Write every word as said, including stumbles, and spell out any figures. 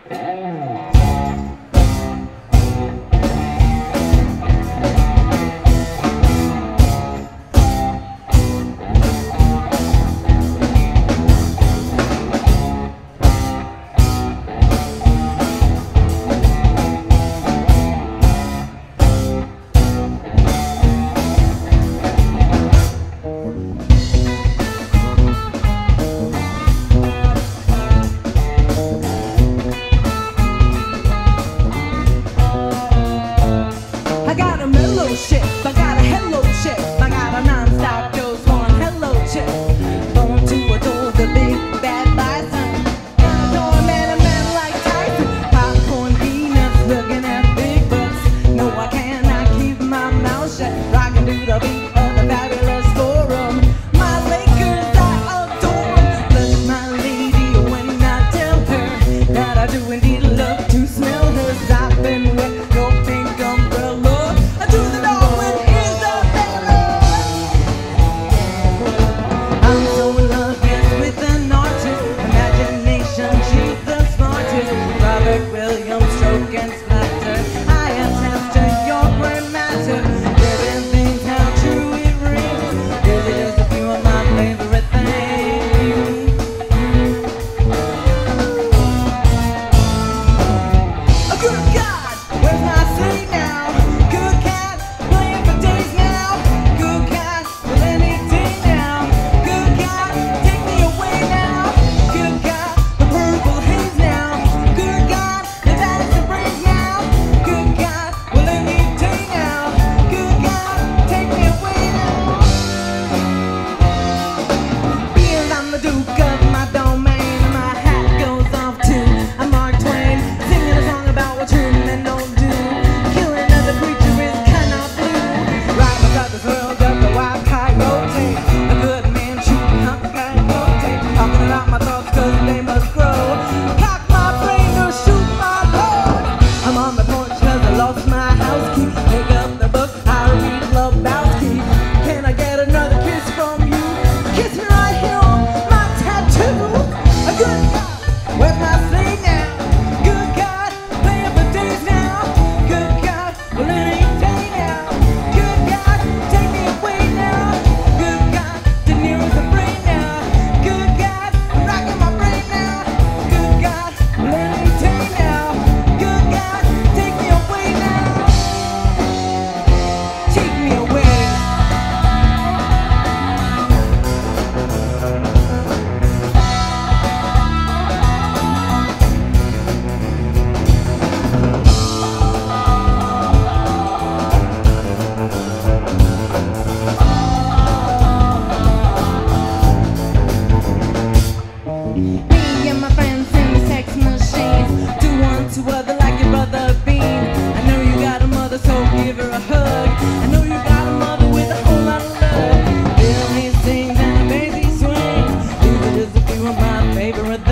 I got a Mellowship, I got a hello chip, I got a non-stop dose on hello chip. Born to adore the big bad bison. Adore a man, a man like Tyson. Popcorn peanuts, looking at big books. No, I cannot keep my mouth shut. Rockin' to the beat of the fabulous forum. My Lakers, I adore them. Blush my lady when I tell her that I do indeed love to smell her. I've been with your pink umbrella. Favorite